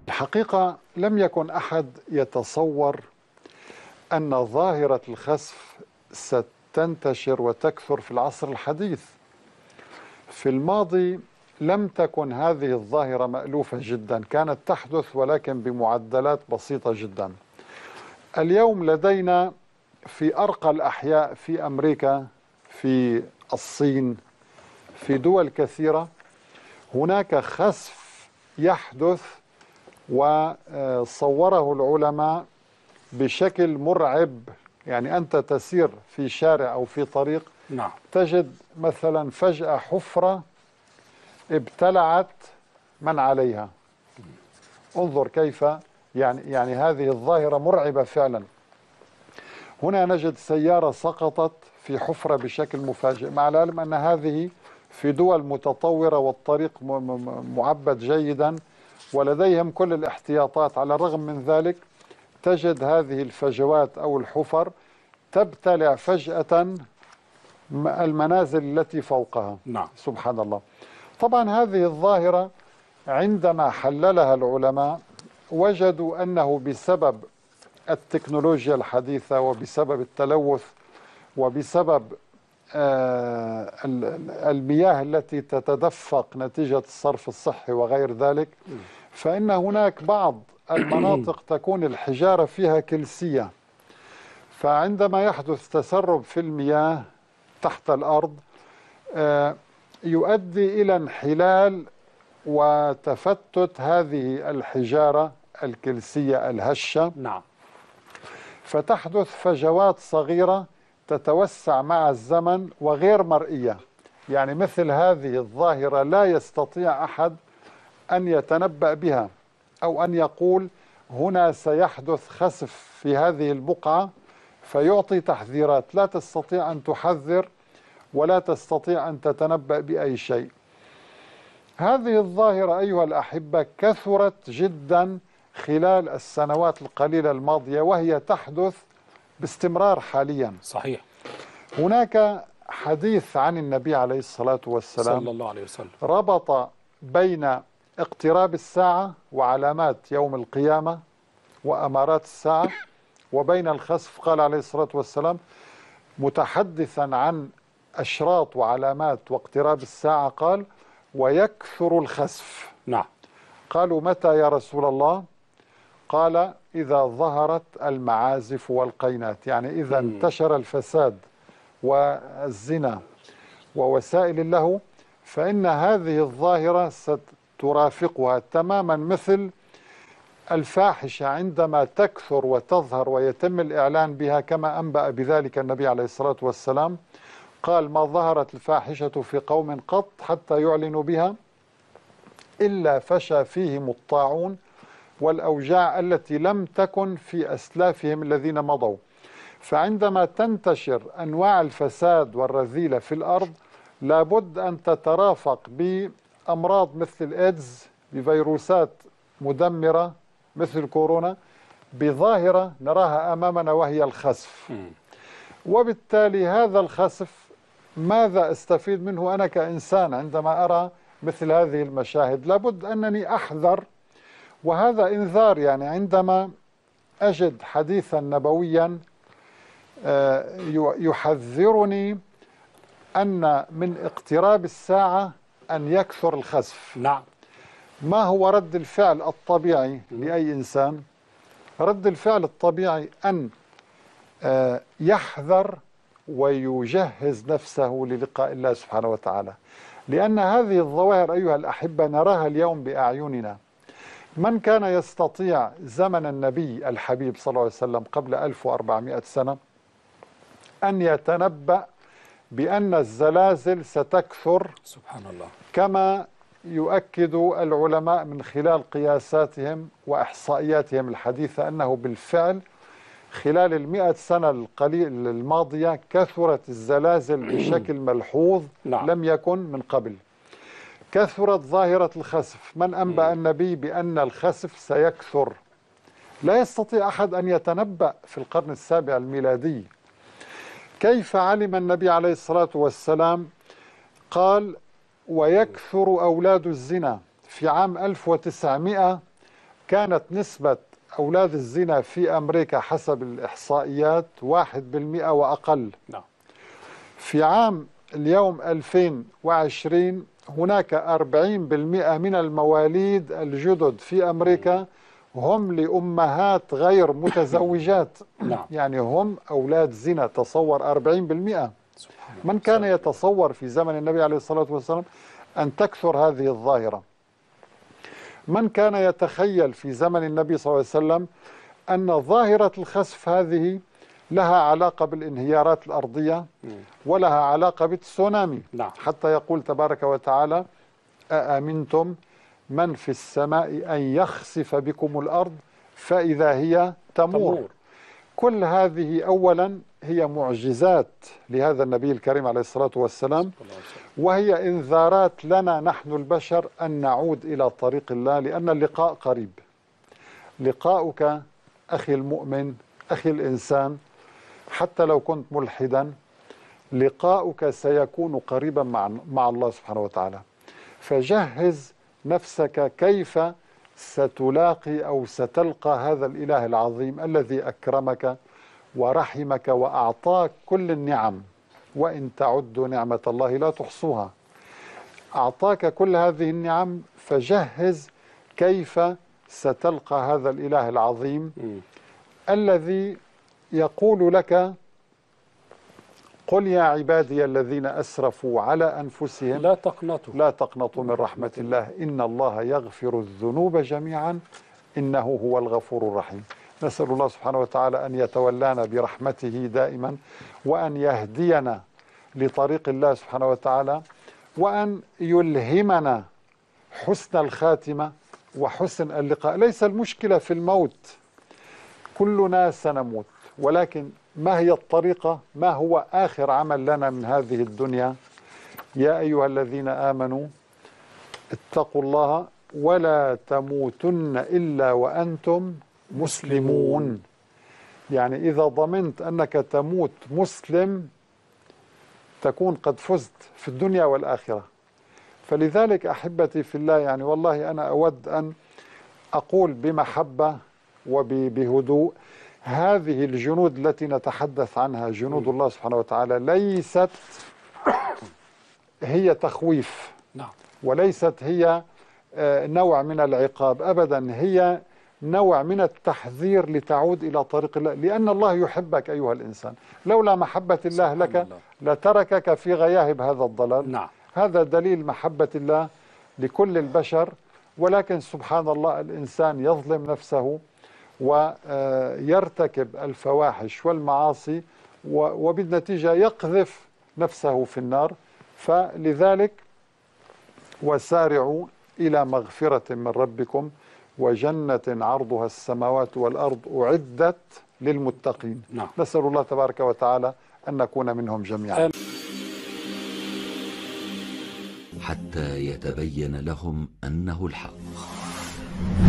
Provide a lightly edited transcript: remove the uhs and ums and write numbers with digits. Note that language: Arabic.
الحقيقة لم يكن أحد يتصور أن ظاهرة الخسف ستنتشر وتكثر في العصر الحديث. في الماضي لم تكن هذه الظاهرة مألوفة جدا، كانت تحدث ولكن بمعدلات بسيطة جدا. اليوم لدينا في أرقى الأحياء في أمريكا، في الصين، في دول كثيرة هناك خسف يحدث، وصوره العلماء بشكل مرعب. يعني أنت تسير في شارع أو في طريق نعم. تجد مثلا فجأة حفرة ابتلعت من عليها. انظر كيف يعني هذه الظاهرة مرعبة فعلا. هنا نجد سيارة سقطت في حفرة بشكل مفاجئ، مع العلم أن هذه في دول متطورة والطريق معبد جيدا ولديهم كل الاحتياطات. على الرغم من ذلك تجد هذه الفجوات أو الحفر تبتلع فجأة المنازل التي فوقها. نعم. سبحان الله. طبعا هذه الظاهرة عندما حللها العلماء وجدوا أنه بسبب التكنولوجيا الحديثة وبسبب التلوث وبسبب المياه التي تتدفق نتيجة الصرف الصحي وغير ذلك، فإن هناك بعض المناطق تكون الحجارة فيها كلسية، فعندما يحدث تسرب في المياه تحت الأرض يؤدي إلى انحلال وتفتت هذه الحجارة الكلسية الهشة. نعم. فتحدث فجوات صغيرة تتوسع مع الزمن وغير مرئية. يعني مثل هذه الظاهرة لا يستطيع أحد أن يتنبأ بها أو أن يقول هنا سيحدث خسف في هذه البقعة فيعطي تحذيرات. لا تستطيع أن تحذر ولا تستطيع أن تتنبأ بأي شيء. هذه الظاهرة أيها الأحبة كثرت جدا خلال السنوات القليلة الماضية، وهي تحدث باستمرار حاليا. صحيح. هناك حديث عن النبي عليه الصلاة والسلام صلى الله عليه وسلم ربط بين اقتراب الساعة وعلامات يوم القيامة وأمارات الساعة وبين الخسف. قال عليه الصلاة والسلام متحدثا عن أشراط وعلامات واقتراب الساعة قال ويكثر الخسف. نعم. قالوا متى يا رسول الله؟ قال إذا ظهرت المعازف والقينات، يعني إذا انتشر الفساد والزنا ووسائل اللهو، فإن هذه الظاهرة سترافقها تماما مثل الفاحشة عندما تكثر وتظهر ويتم الإعلان بها، كما أنبأ بذلك النبي عليه الصلاة والسلام. قال ما ظهرت الفاحشة في قوم قط حتى يعلنوا بها إلا فشى فيهم الطاعون والأوجاع التي لم تكن في أسلافهم الذين مضوا. فعندما تنتشر أنواع الفساد والرذيلة في الأرض لابد أن تترافق بأمراض مثل الإيدز، بفيروسات مدمرة مثل كورونا، بظاهرة نراها أمامنا وهي الخسف. وبالتالي هذا الخسف ماذا أستفيد منه أنا كإنسان عندما أرى مثل هذه المشاهد؟ لابد أنني أحذر، وهذا إنذار. يعني عندما أجد حديثا نبويا يحذرني أن من اقتراب الساعة أن يكثر الخسف. نعم. ما هو رد الفعل الطبيعي لأي إنسان؟ رد الفعل الطبيعي أن يحذر ويجهز نفسه للقاء الله سبحانه وتعالى، لأن هذه الظواهر أيها الأحبة نراها اليوم بأعيننا. من كان يستطيع زمن النبي الحبيب صلى الله عليه وسلم قبل 1400 سنة أن يتنبأ بأن الزلازل ستكثر؟ سبحان الله. كما يؤكد العلماء من خلال قياساتهم وإحصائياتهم الحديثة أنه بالفعل خلال 100 سنة الماضية كثرت الزلازل بشكل ملحوظ لم يكن من قبل. كثرت ظاهرة الخسف. من أنبأ النبي بأن الخسف سيكثر؟ لا يستطيع أحد أن يتنبأ في القرن السابع الميلادي. كيف علم النبي عليه الصلاة والسلام؟ قال ويكثر أولاد الزنا. في عام 1900 كانت نسبة أولاد الزنا في أمريكا حسب الإحصائيات 1% وأقل. نعم. في عام اليوم 2020 هناك 40% من المواليد الجدد في أمريكا هم لأمهات غير متزوجات. نعم. يعني هم أولاد زنا. تصور 40%. من كان يتصور في زمن النبي عليه الصلاة والسلام أن تكثر هذه الظاهرة؟ من كان يتخيل في زمن النبي صلى الله عليه وسلم أن ظاهرة الخسف هذه لها علاقة بالانهيارات الأرضية ولها علاقة بالتسونامي؟ نعم. حتى يقول تبارك وتعالى: أأمنتم من في السماء أن يخسف بكم الأرض فإذا هي تمور. كل هذه أولا هي معجزات لهذا النبي الكريم عليه الصلاة والسلام، وهي إنذارات لنا نحن البشر أن نعود إلى طريق الله، لأن اللقاء قريب. لقاؤك أخي المؤمن، أخي الإنسان، حتى لو كنت ملحدا، لقاؤك سيكون قريبا مع الله سبحانه وتعالى. فجهز نفسك كيف ستلاقي أو ستلقى هذا الإله العظيم الذي أكرمك ورحمك وأعطاك كل النعم، وإن تعدوا نعمة الله لا تحصوها. أعطاك كل هذه النعم، فجهز كيف ستلقى هذا الإله العظيم الذي يقول لك: قل يا عبادي الذين أسرفوا على أنفسهم لا تقنطوا من رحمة الله إن الله يغفر الذنوب جميعا إنه هو الغفور الرحيم. نسأل الله سبحانه وتعالى أن يتولانا برحمته دائما، وأن يهدينا لطريق الله سبحانه وتعالى، وأن يلهمنا حسن الخاتمة وحسن اللقاء. ليس المشكلة في الموت، كلنا سنموت، ولكن ما هي الطريقة؟ ما هو آخر عمل لنا من هذه الدنيا؟ يا أيها الذين آمنوا اتقوا الله ولا تموتن إلا وأنتم مسلمون. يعني إذا ضمنت أنك تموت مسلم تكون قد فزت في الدنيا والآخرة. فلذلك أحبتي في الله، يعني والله أنا أود أن أقول بمحبة وبهدوء: هذه الجنود التي نتحدث عنها، جنود الله سبحانه وتعالى، ليست هي تخويف، وليست هي نوع من العقاب أبدا، هي نوع من التحذير لتعود إلى طريق الله، لأن الله يحبك أيها الإنسان. لولا محبة الله لك لتركك في غياهب هذا الضلال. هذا دليل محبة الله لكل البشر. ولكن سبحان الله، الإنسان يظلم نفسه ويرتكب الفواحش والمعاصي، وبالنتيجة يقذف نفسه في النار. فلذلك وسارعوا إلى مغفرة من ربكم وجنة عرضها السماوات والأرض أعدت للمتقين. نسأل الله تبارك وتعالى أن نكون منهم جميعا. حتى يتبين لهم أنه الحق.